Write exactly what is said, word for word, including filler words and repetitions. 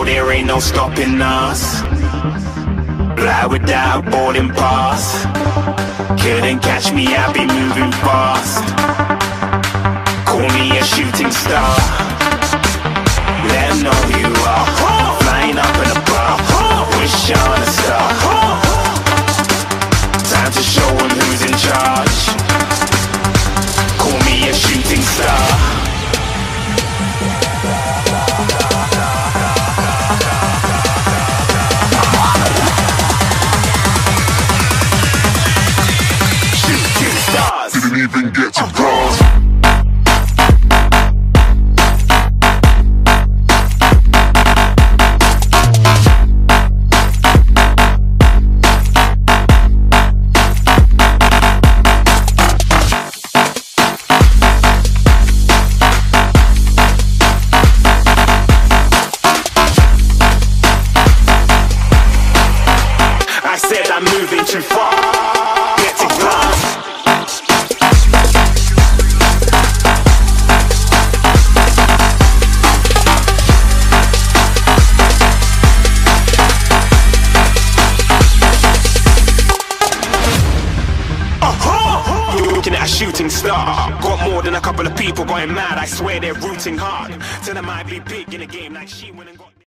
know there ain't no stopping us. Fly without boarding pass. Couldn't catch me, I be moving fast. Call me a shooting star. Let 'em know who you are. Flying up in a bar. Wish on a star. Time to show 'em who's in charge. Call me a shooting star. Didn't even get to cross. I said I'm moving too far. Get to glass. Looking at a shooting star. Got more than a couple of people going mad. I swear they're rooting hard. Tell them I'd be big in the game like she went and got